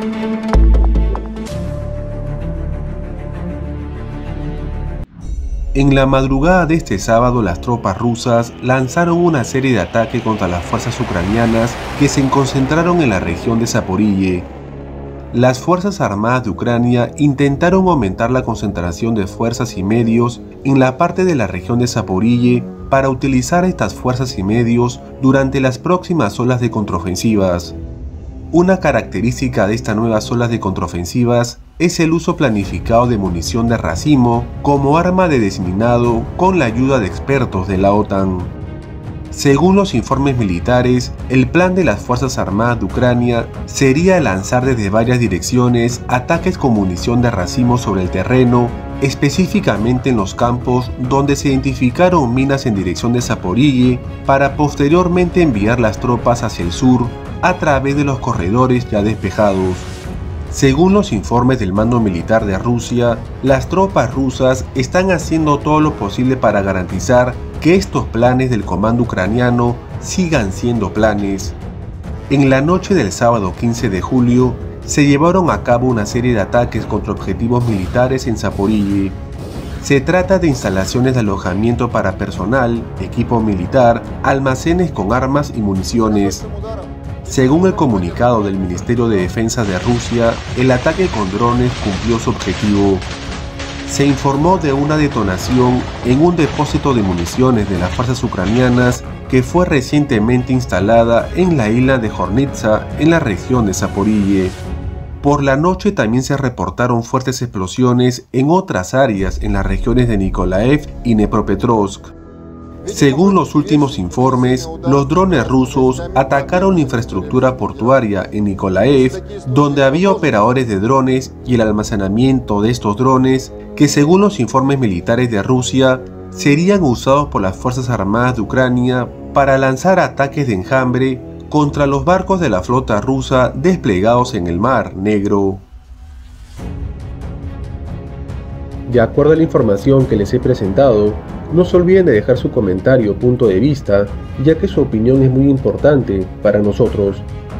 En la madrugada de este sábado, las tropas rusas lanzaron una serie de ataques contra las fuerzas ucranianas que se concentraron en la región de Zaporille. Las Fuerzas Armadas de Ucrania intentaron aumentar la concentración de fuerzas y medios en la parte de la región de Zaporille para utilizar estas fuerzas y medios durante las próximas olas de contraofensivas. Una característica de estas nuevas olas de contraofensivas es el uso planificado de munición de racimo como arma de desminado con la ayuda de expertos de la OTAN. Según los informes militares, el plan de las Fuerzas Armadas de Ucrania sería lanzar desde varias direcciones ataques con munición de racimo sobre el terreno, específicamente en los campos donde se identificaron minas en dirección de Zaporille, para posteriormente enviar las tropas hacia el sur a través de los corredores ya despejados. Según los informes del mando militar de Rusia, las tropas rusas están haciendo todo lo posible para garantizar que estos planes del comando ucraniano sigan siendo planes. En la noche del sábado 15 de julio, se llevaron a cabo una serie de ataques contra objetivos militares en Zaporille. Se trata de instalaciones de alojamiento para personal, equipo militar, almacenes con armas y municiones. Según el comunicado del Ministerio de Defensa de Rusia, el ataque con drones cumplió su objetivo. Se informó de una detonación en un depósito de municiones de las fuerzas ucranianas que fue recientemente instalada en la isla de Hornitsa, en la región de Zaporille. Por la noche también se reportaron fuertes explosiones en otras áreas en las regiones de Nikolaev y Dnepropetrovsk. Según los últimos informes, los drones rusos atacaron la infraestructura portuaria en Nikolaev, donde había operadores de drones y el almacenamiento de estos drones, que según los informes militares de Rusia, serían usados por las Fuerzas Armadas de Ucrania para lanzar ataques de enjambre contra los barcos de la flota rusa desplegados en el Mar Negro. De acuerdo a la información que les he presentado, no se olviden de dejar su comentario o punto de vista, ya que su opinión es muy importante para nosotros.